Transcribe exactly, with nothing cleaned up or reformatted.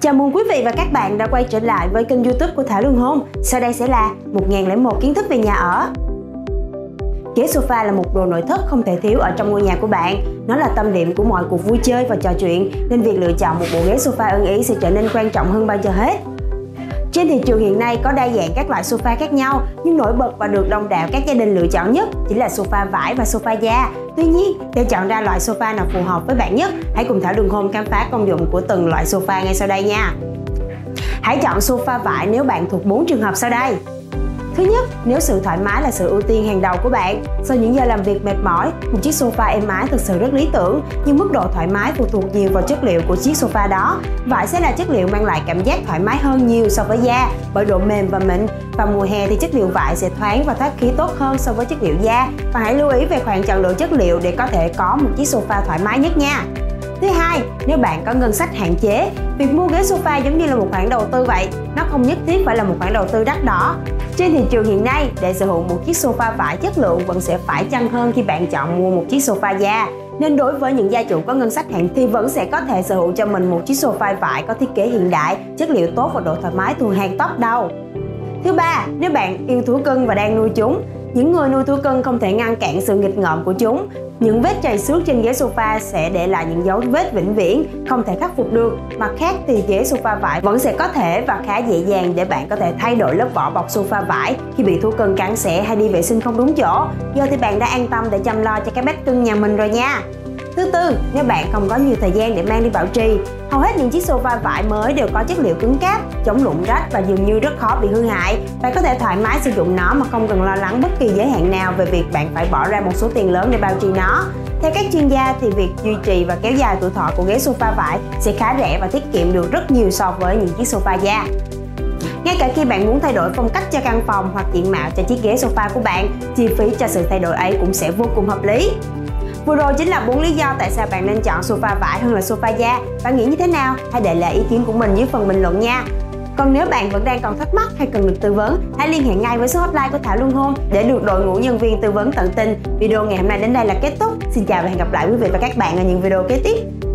Chào mừng quý vị và các bạn đã quay trở lại với kênh YouTube của Thảo Lương Hôn. Sau đây sẽ là một nghìn lẻ một kiến thức về nhà ở. Ghế sofa là một đồ nội thất không thể thiếu ở trong ngôi nhà của bạn. Nó là tâm điểm của mọi cuộc vui chơi và trò chuyện, nên việc lựa chọn một bộ ghế sofa ưng ý sẽ trở nên quan trọng hơn bao giờ hết. Trên thị trường hiện nay có đa dạng các loại sofa khác nhau, nhưng nổi bật và được đông đảo các gia đình lựa chọn nhất chính là sofa vải và sofa da. Tuy nhiên, để chọn ra loại sofa nào phù hợp với bạn nhất, hãy cùng Thảo Đường Home khám phá công dụng của từng loại sofa ngay sau đây nha. Hãy chọn sofa vải nếu bạn thuộc bốn trường hợp sau đây. Thứ nhất, nếu sự thoải mái là sự ưu tiên hàng đầu của bạn. Sau những giờ làm việc mệt mỏi, một chiếc sofa êm ái thực sự rất lý tưởng, nhưng mức độ thoải mái phụ thuộc nhiều vào chất liệu của chiếc sofa đó. Vải sẽ là chất liệu mang lại cảm giác thoải mái hơn nhiều so với da bởi độ mềm và mịn. Vào mùa hè thì chất liệu vải sẽ thoáng và thoát khí tốt hơn so với chất liệu da. Và hãy lưu ý về khoản chọn lựa chất liệu để có thể có một chiếc sofa thoải mái nhất nha. Thứ hai, nếu bạn có ngân sách hạn chế, việc mua ghế sofa giống như là một khoản đầu tư vậy, nó không nhất thiết phải là một khoản đầu tư đắt đỏ. Trên thị trường hiện nay, để sở hữu một chiếc sofa vải chất lượng vẫn sẽ phải chăng hơn khi bạn chọn mua một chiếc sofa da. Nên đối với những gia chủ có ngân sách hạn thì vẫn sẽ có thể sở hữu cho mình một chiếc sofa vải có thiết kế hiện đại, chất liệu tốt và độ thoải mái thuộc hàng top đầu. Thứ ba, nếu bạn yêu thú cưng và đang nuôi chúng, những người nuôi thú cưng không thể ngăn cản sự nghịch ngợm của chúng. Những vết trầy xước trên ghế sofa sẽ để lại những dấu vết vĩnh viễn, không thể khắc phục được. Mặt khác thì ghế sofa vải vẫn sẽ có thể và khá dễ dàng để bạn có thể thay đổi lớp vỏ bọc sofa vải khi bị thú cưng cắn xẻ hay đi vệ sinh không đúng chỗ. Giờ thì bạn đã an tâm để chăm lo cho cái pet cưng nhà mình rồi nha. Thứ tư, nếu bạn không có nhiều thời gian để mang đi bảo trì, hầu hết những chiếc sofa vải mới đều có chất liệu cứng cáp, chống lụng rách và dường như rất khó bị hư hại. Bạn có thể thoải mái sử dụng nó mà không cần lo lắng bất kỳ giới hạn nào về việc bạn phải bỏ ra một số tiền lớn để bảo trì nó. Theo các chuyên gia thì việc duy trì và kéo dài tuổi thọ của ghế sofa vải sẽ khá rẻ và tiết kiệm được rất nhiều so với những chiếc sofa da. Ngay cả khi bạn muốn thay đổi phong cách cho căn phòng hoặc diện mạo cho chiếc ghế sofa của bạn, chi phí cho sự thay đổi ấy cũng sẽ vô cùng hợp lý. Vừa rồi chính là bốn lý do tại sao bạn nên chọn sofa vải hơn là sofa da. Bạn nghĩ như thế nào? Hãy để lại ý kiến của mình dưới phần bình luận nha. Còn nếu bạn vẫn đang còn thắc mắc hay cần được tư vấn, hãy liên hệ ngay với số hotline của Thảo Lương Hôn để được đội ngũ nhân viên tư vấn tận tình. Video ngày hôm nay đến đây là kết thúc. Xin chào và hẹn gặp lại quý vị và các bạn ở những video kế tiếp.